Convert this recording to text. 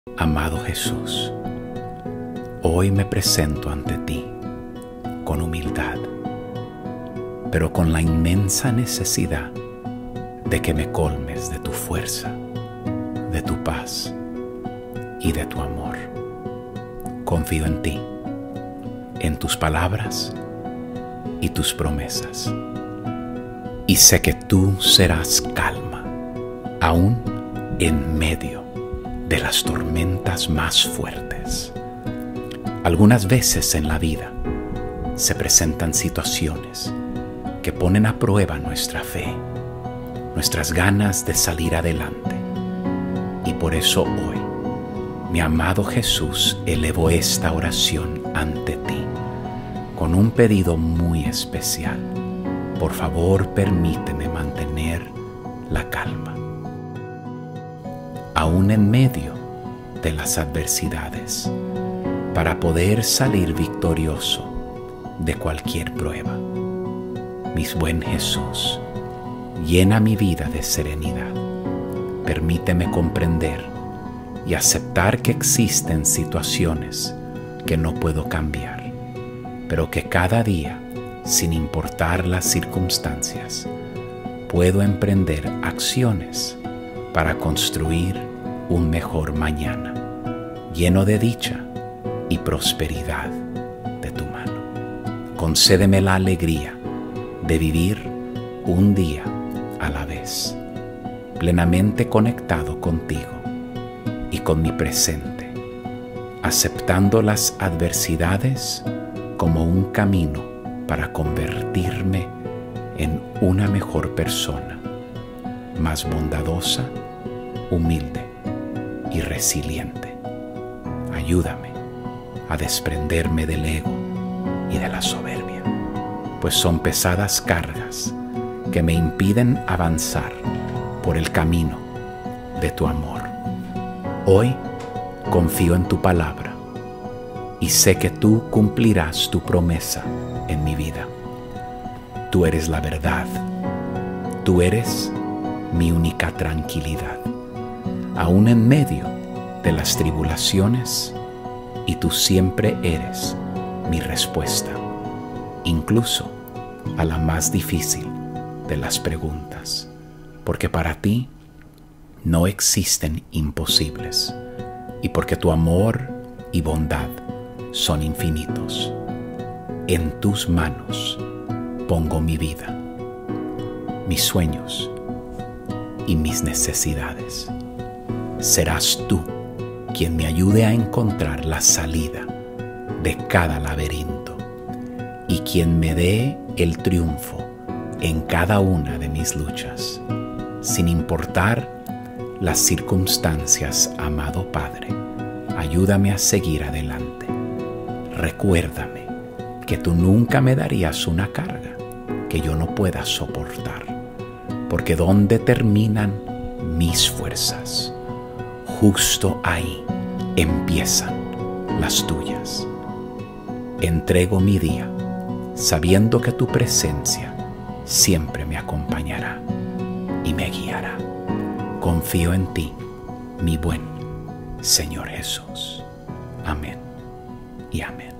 Amado Jesús, hoy me presento ante ti con humildad, pero con la inmensa necesidad de que me colmes de tu fuerza, de tu paz y de tu amor. Confío en ti, en tus palabras y tus promesas, y sé que tú serás calma, aún en medio de las tormentas más fuertes. Algunas veces en la vida se presentan situaciones que ponen a prueba nuestra fe, nuestras ganas de salir adelante. Y por eso hoy, mi amado Jesús, elevo esta oración ante ti con un pedido muy especial. Por favor, permíteme mantener la calma, aún en medio de las adversidades, para poder salir victorioso de cualquier prueba. Mi buen Jesús, llena mi vida de serenidad. Permíteme comprender y aceptar que existen situaciones que no puedo cambiar, pero que cada día, sin importar las circunstancias, puedo emprender acciones para construir un mejor mañana, lleno de dicha y prosperidad de tu mano. Concédeme la alegría de vivir un día a la vez, plenamente conectado contigo y con mi presente, aceptando las adversidades como un camino para convertirme en una mejor persona, más bondadosa, humilde y resiliente. Ayúdame a desprenderme del ego y de la soberbia, pues son pesadas cargas que me impiden avanzar por el camino de tu amor. Hoy confío en tu palabra y sé que tú cumplirás tu promesa en mi vida. Tú eres la verdad. Tú eres mi única tranquilidad, aún en medio de las tribulaciones, y tú siempre eres mi respuesta, incluso a la más difícil de las preguntas, porque para ti no existen imposibles, y porque tu amor y bondad son infinitos. En tus manos pongo mi vida, mis sueños y mis necesidades. Serás tú quien me ayude a encontrar la salida de cada laberinto y quien me dé el triunfo en cada una de mis luchas, sin importar las circunstancias. Amado Padre, ayúdame a seguir adelante. Recuérdame que tú nunca me darías una carga que yo no pueda soportar, porque donde terminan mis fuerzas, justo ahí empiezan las tuyas. Entrego mi día sabiendo que tu presencia siempre me acompañará y me guiará. Confío en ti, mi buen Señor Jesús. Amén y amén.